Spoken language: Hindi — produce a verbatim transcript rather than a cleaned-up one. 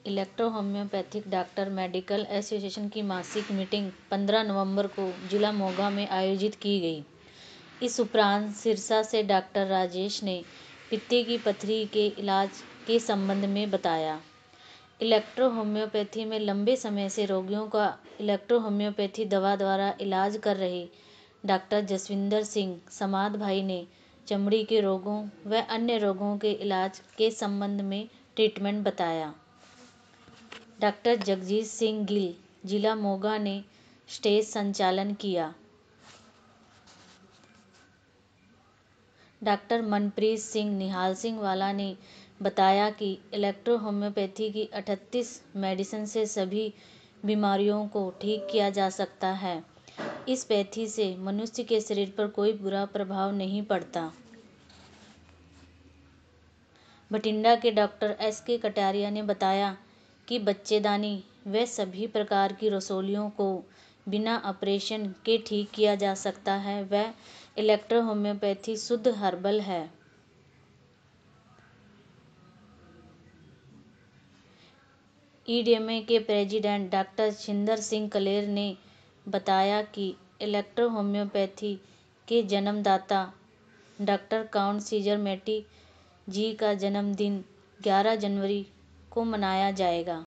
Electro homeopathic doctor medical association की मासिक मीटिंग पंद्रह नवंबर को जिला मोगा में आयोजित की गई। इस उपरांत सिरसा से डॉक्टर राजेश ने पित्ते की पथरी के इलाज के संबंध में बताया। इलेक्ट्रो होम्योपैथी में लंबे समय से रोगियों का इलेक्ट्रो होम्योपैथी दवा द्वारा इलाज कर रहे डॉक्टर जसविंदर सिंह समाद भाई ने चमड़ी के रोगों व अन्य रोगों के इलाज के संबंध में ट्रीटमेंट बताया। डॉक्टर जगजीत सिंह गिल जिला मोगा ने स्टेज संचालन किया। डॉक्टर मनप्रीत सिंह निहाल सिंह वाला ने बताया कि इलेक्ट्रो होम्योपैथी की अड़तीस मेडिसिन से सभी बीमारियों को ठीक किया जा सकता है। इस पैथी से मनुष्य के शरीर पर कोई बुरा प्रभाव नहीं पड़ता। बठिंडा के डॉक्टर एस के कटारिया ने बताया कि बच्चेदानी व सभी प्रकार की रसोलियों को बिना ऑपरेशन के ठीक किया जा सकता है व इलेक्ट्रो होम्योपैथी शुद्ध हर्बल है। ईडीएमए के प्रेसिडेंट डॉक्टर छिंदर सिंह कलेर ने बताया कि इलेक्ट्रो होम्योपैथी के जन्मदाता doctor Count Cesare Mattei ji का जन्मदिन ग्यारह जनवरी को मनाया जाएगा।